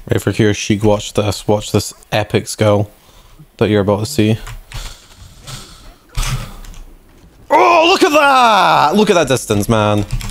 Right for here, Shiki, watch this. Watch this epic skill that you're about to see. Oh, look at that! Look at that distance, man.